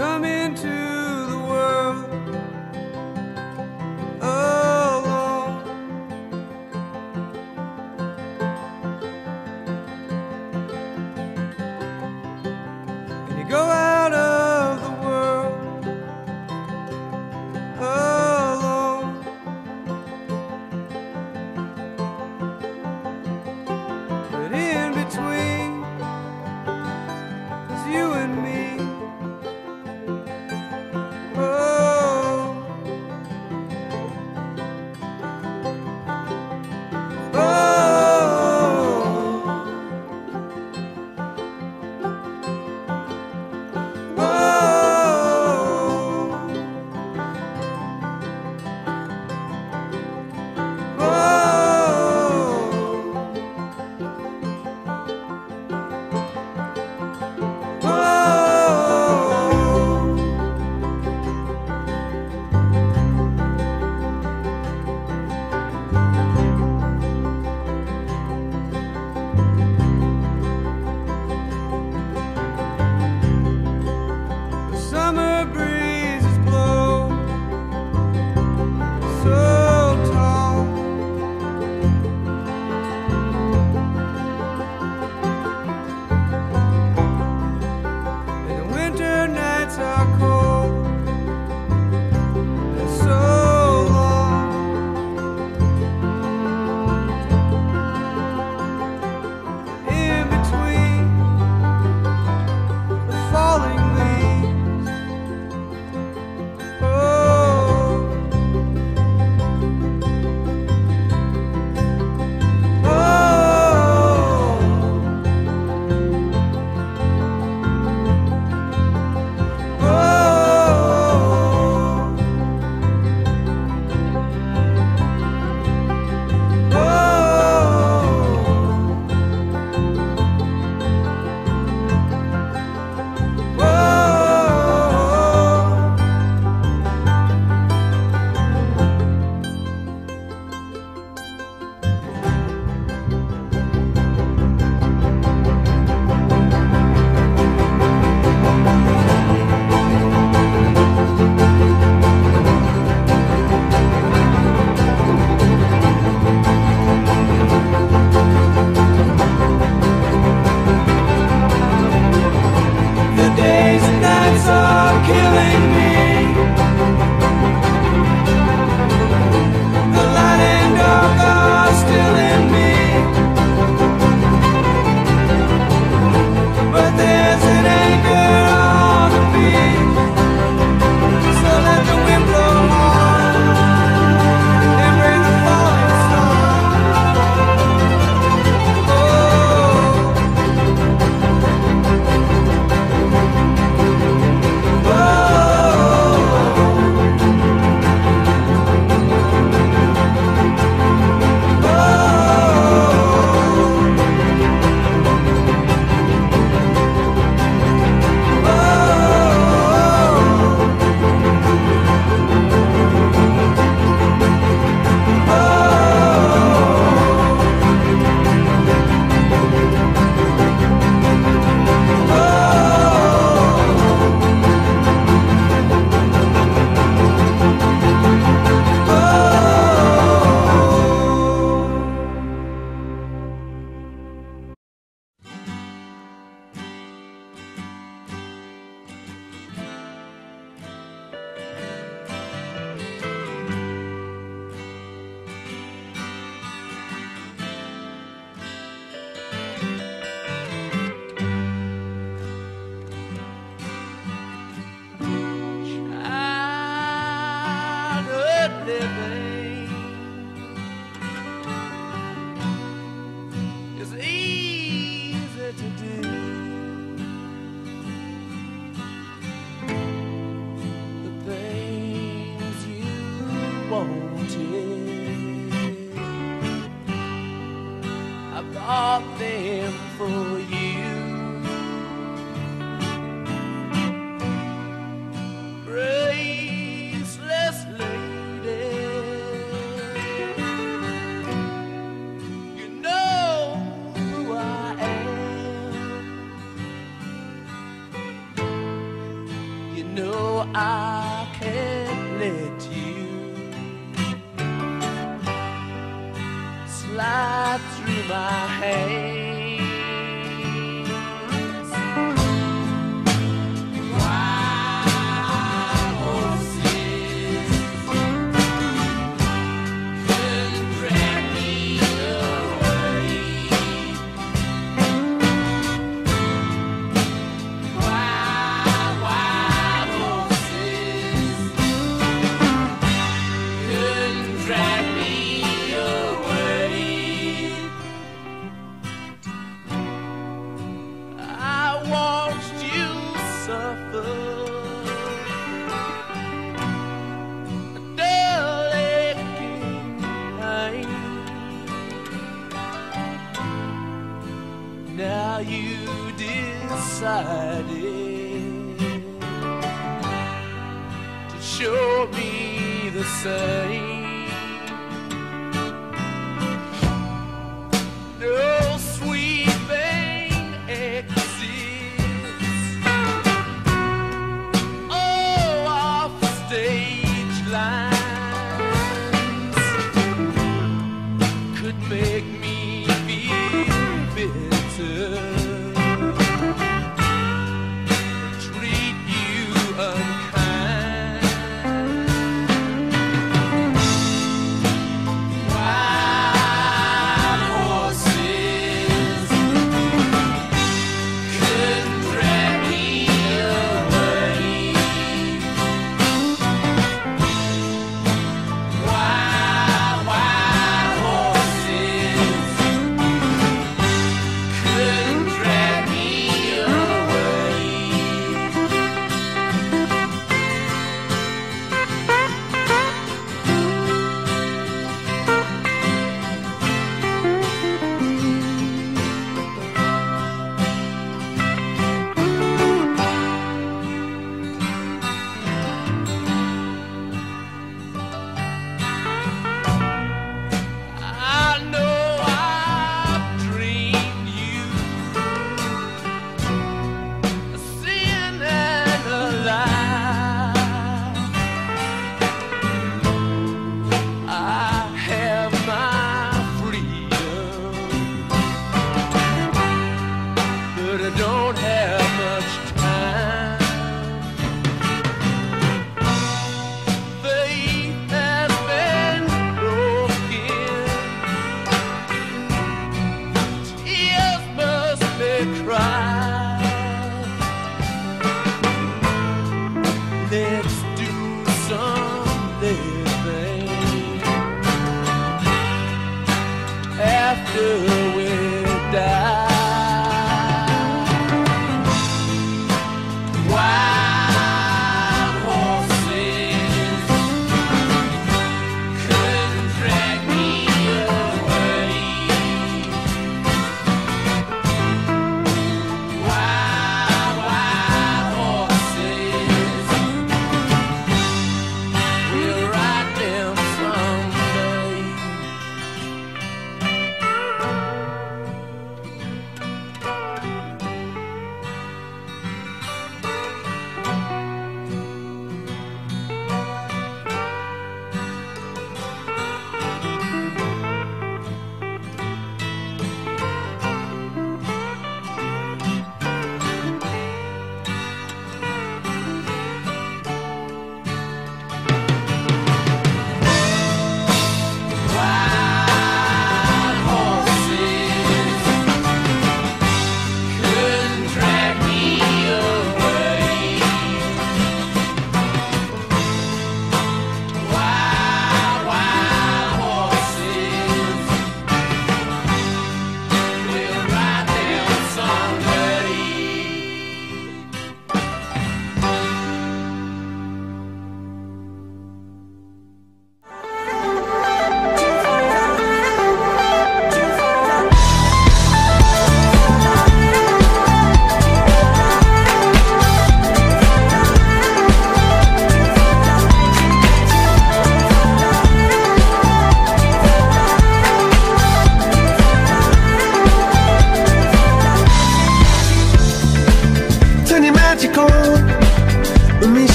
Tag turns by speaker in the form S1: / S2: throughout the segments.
S1: come into the world alone. And you go out of the world alone. But in between was you and me. Summer breezes blow so tall, and the winter nights are cold and so long. In between the falling leaves, days and nights are killing me. The light and dark are still in me, but there's an anchor on the beach, so let the wind blow on and bring the falling sun. Living is easy to do. The things you wanted, I bought them for you. Graceless lady, you know who I am. You I can't let you slide through my hands. Wild horses couldn't drag me away. Wild horses couldn't drag me away. I watched you suffer a dull aching pain. Now you decided to show me the same. No sweet thing exists. Oh, off stage lines could make me feel bitter, treat you unkind. Wild horses couldn't drag me away. Wild horses couldn't drag me away. I know I've dreamed you a sin and a lie. I have my freedom, but I don't have much time. Faith has been broken, tears must be cried. Let's do some living after we die. Wild horses couldn't drag me away. Wild horses, we'll ride them someday.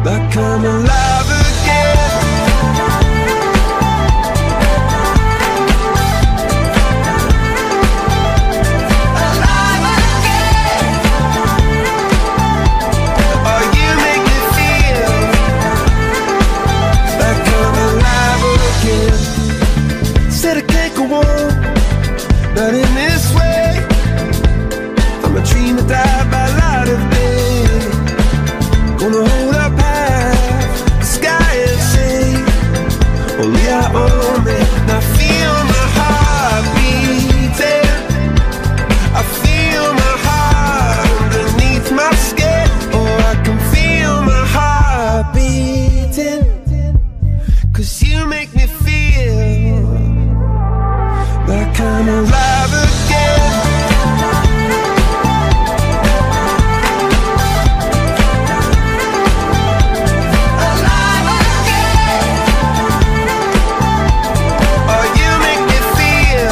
S1: like I'm alive again. Alive again. Oh, you make me feel like I'm alive again. Said I can't go on, not in this way. I'm a dream that died by light of day. Gonna hold up high the sky and say, only I own it. And I feel my heart beating. I feel my heart underneath my skin. Oh, I can feel my heart beating. 'Cause you make me feel like I'm alive again. Alive again. Oh, you make me feel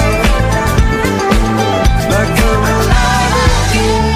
S1: like I'm alive again.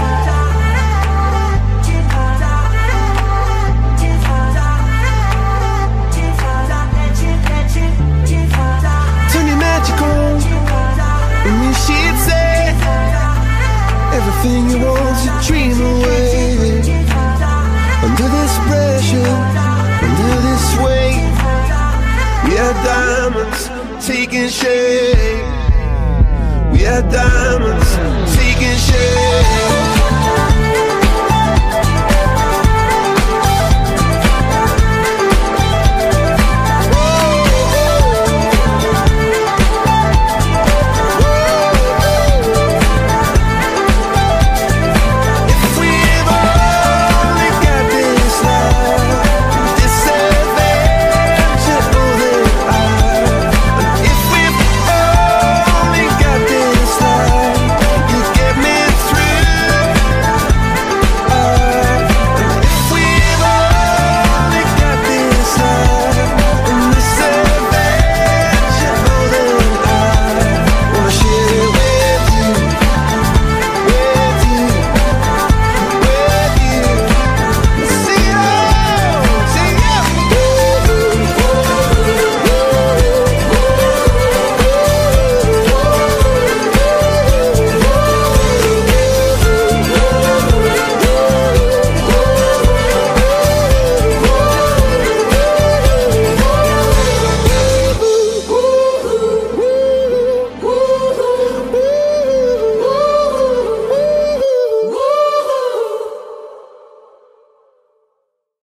S1: Turn your magic on, and you she'd say everything you want to dream away. Under this pressure, under this weight, we are diamonds taking shape. We are diamonds taking shape.